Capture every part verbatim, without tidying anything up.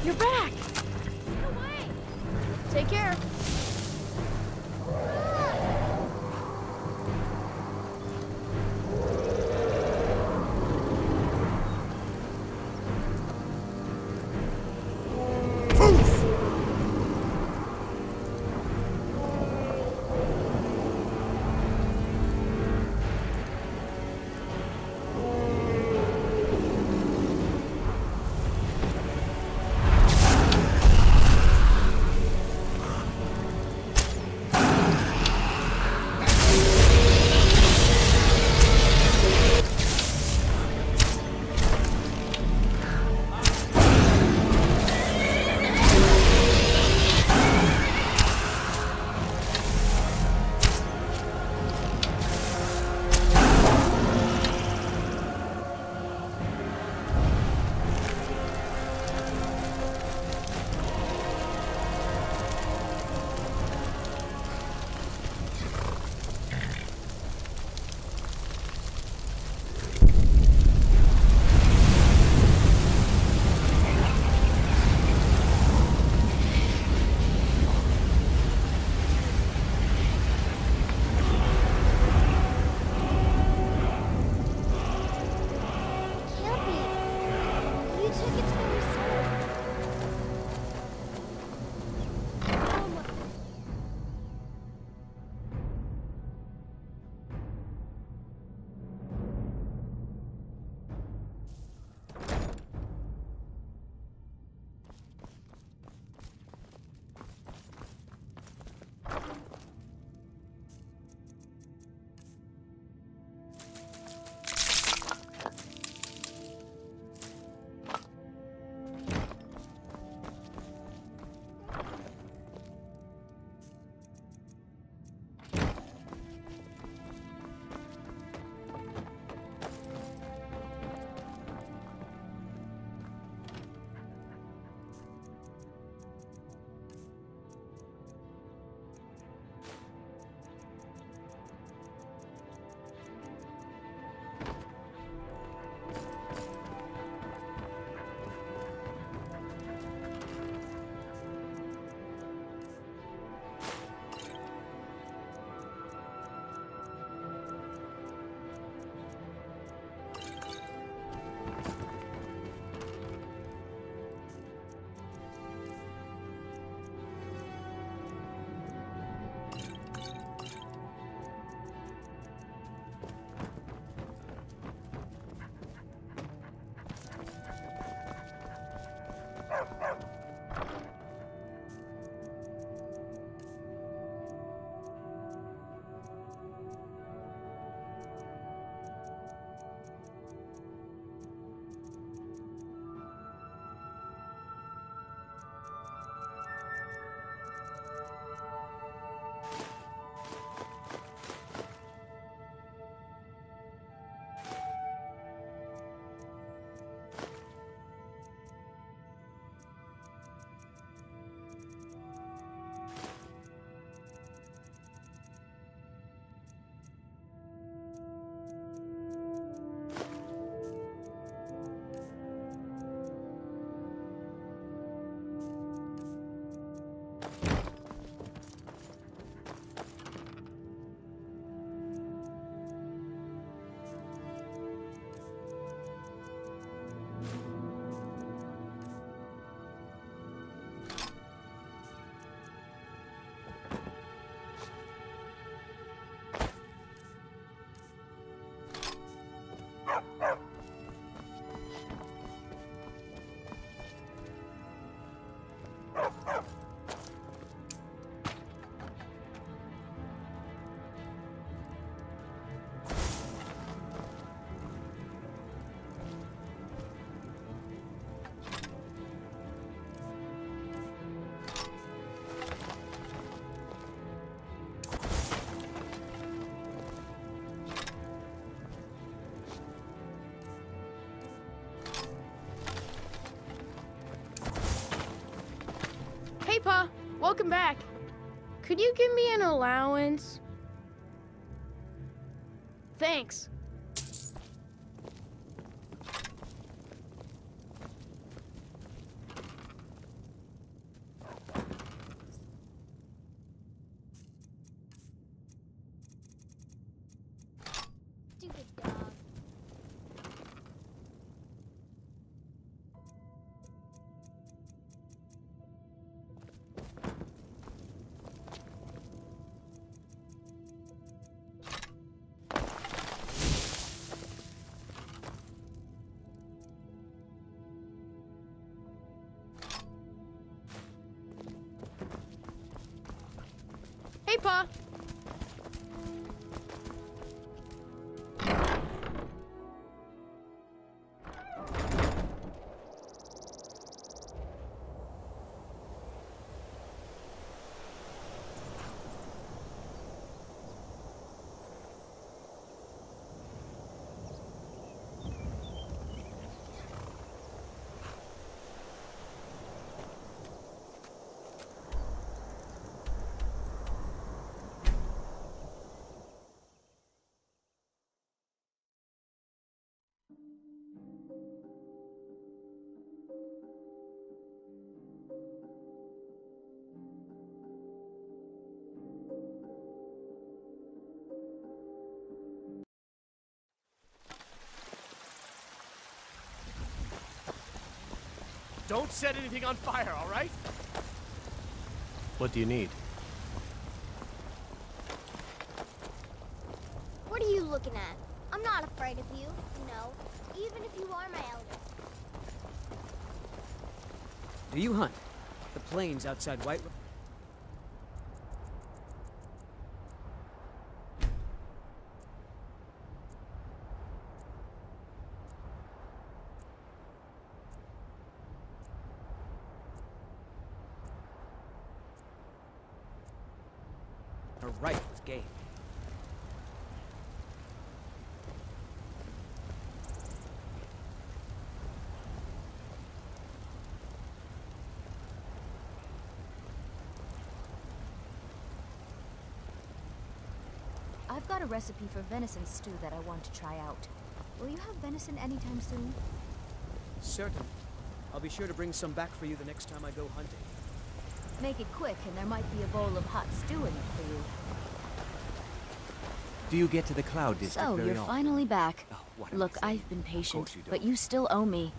You're back! Get away! Take care. Hey, Pa. Welcome back. Could you give me an allowance? Thanks. Hey, Pa. Don't set anything on fire, all right? What do you need? What are you looking at? I'm not afraid of you, you know, even if you are my elder. Do you hunt? The plains outside White... are ripe with game. I've got a recipe for venison stew that I want to try out. Will you have venison anytime soon? Certain. I'll be sure to bring some back for you the next time I go hunting. Make it quick, and there might be a bowl of hot stew in it for you. Do you get to the Cloud District So, very you're often? finally back. Oh, what am I Look, saying? I've been Of patient, course you but don't. you still owe me.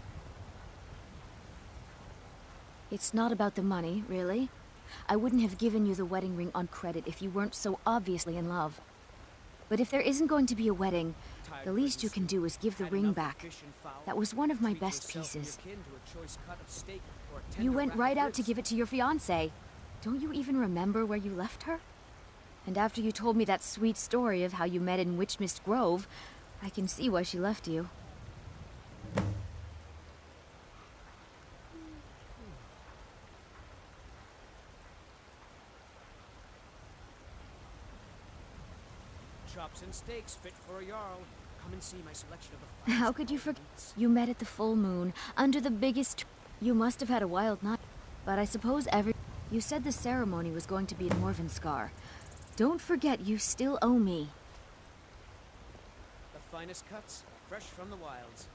It's not about the money, really. I wouldn't have given you the wedding ring on credit if you weren't so obviously in love. But if there isn't going to be a wedding, the least you can do is give the ring back. That was one of my best pieces. You went right out to give it to your fiancé. Don't you even remember where you left her? And after you told me that sweet story of how you met in Witchmist Grove, I can see why she left you. Chops and steaks fit for a Jarl. Come and see my selection of the How could you forget? You met at the full moon, under the biggest... You must have had a wild night. But I suppose every... You said the ceremony was going to be in Morvenskar. Don't forget, you still owe me. The finest cuts, fresh from the wilds.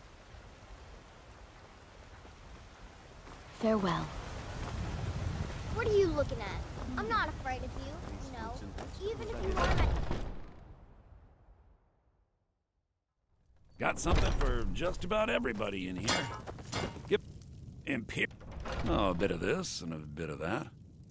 Farewell. What are you looking at? I'm not afraid of you, you know, even if you are my... Got something for just about everybody in here. Yep. Imper- oh, a bit of this and a bit of that.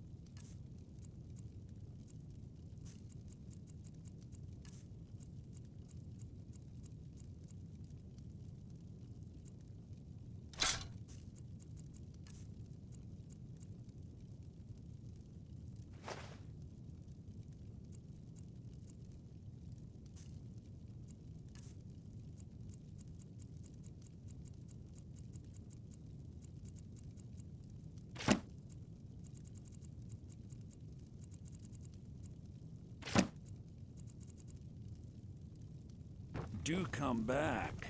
Do come back.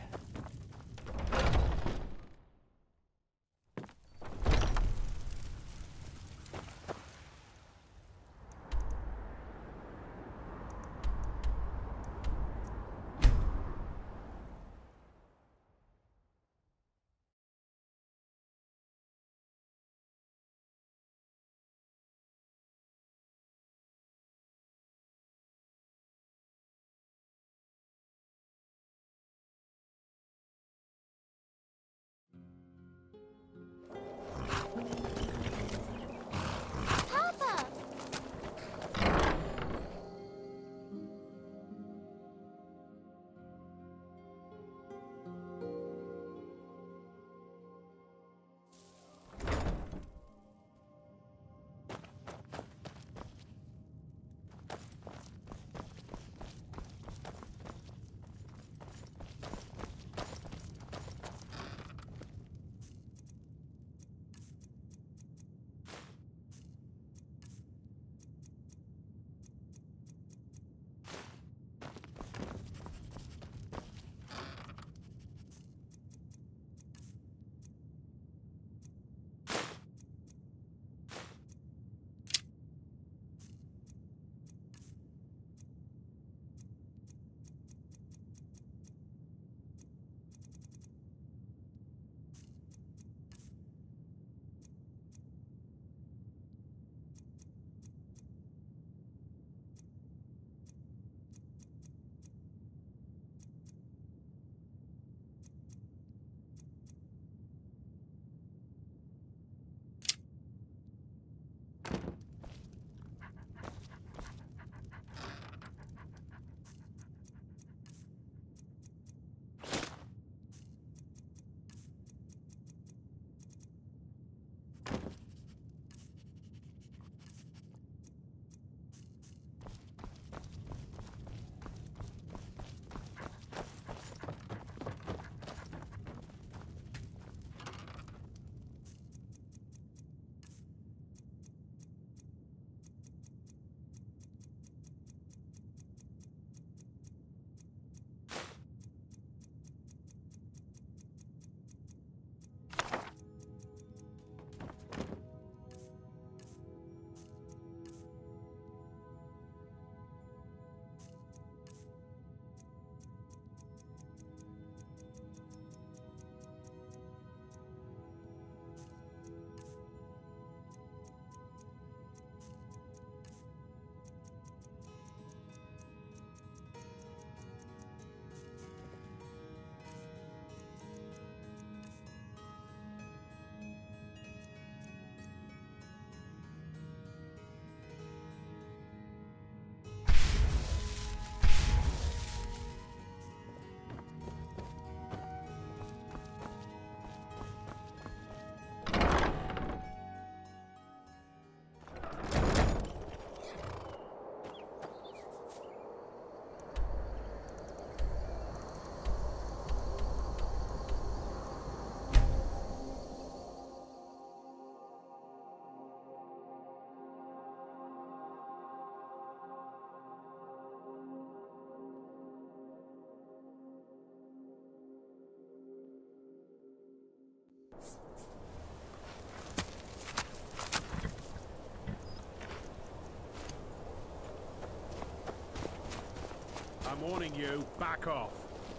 I'm warning you, back off.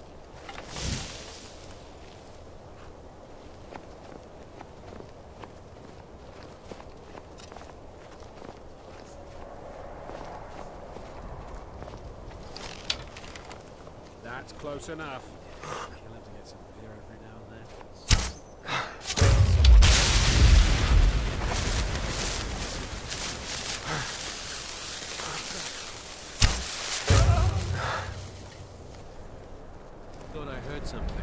That's close enough. Kill him to get some beer every now and then. Thought I heard something.